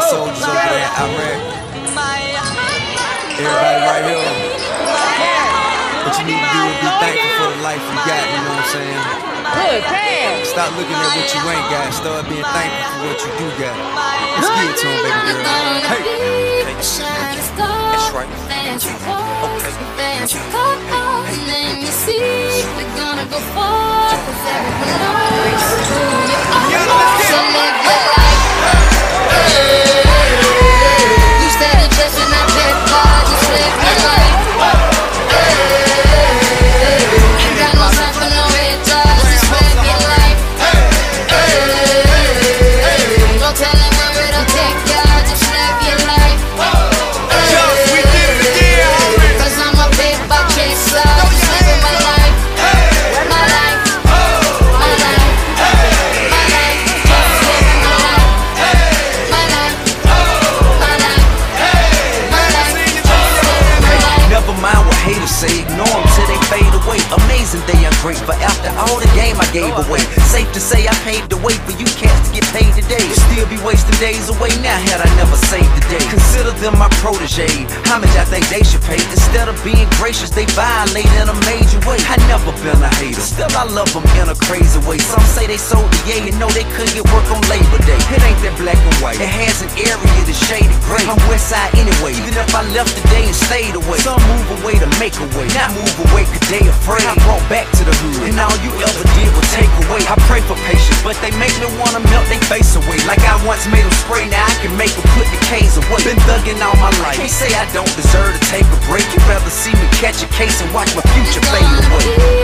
soldiers over there in Iraq. Everybody right here. What you need to do is be thankful for the life you got, you know what I'm saying? Stop looking at what you ain't got. Start being thankful for what you do got. Let's give it to him, baby girl. Hey! That's right. Okay. Then you see we're gonna go far, 'cause everyone knows who you are. So live your life. You started dressing up that bar, just live your life. Ain't got no time for no red dogs, just live your life. Don't tell them where it'll take ya, just live your life. Say ignore them till they fade away. Amazing they are great, but after all the game I gave away. Safe to say I paved the way for you cats to get paid today. Still be wasting days away now had I never saved the day. Consider them my protege. How much I think they should pay? Instead of being gracious, they violate in a major way. I never been a hater, still I love them in a crazy way. Some say they sold the yay and know they couldn't get work on Labor Day. It ain't that black and white, it has an area that's shaded gray. I'm west side anyway, even if I left today and stayed away. Some move away to make a way, not move away cause they afraid. I brought back to the hood, and all you ever did was take away. I pray for patience, but they make me wanna melt they face away. Like I once made them spray, now I can make them put the K's away. Been thugging all my life, can't say I don't deserve to take a break. You'd rather see me catch a case and watch my future fade away.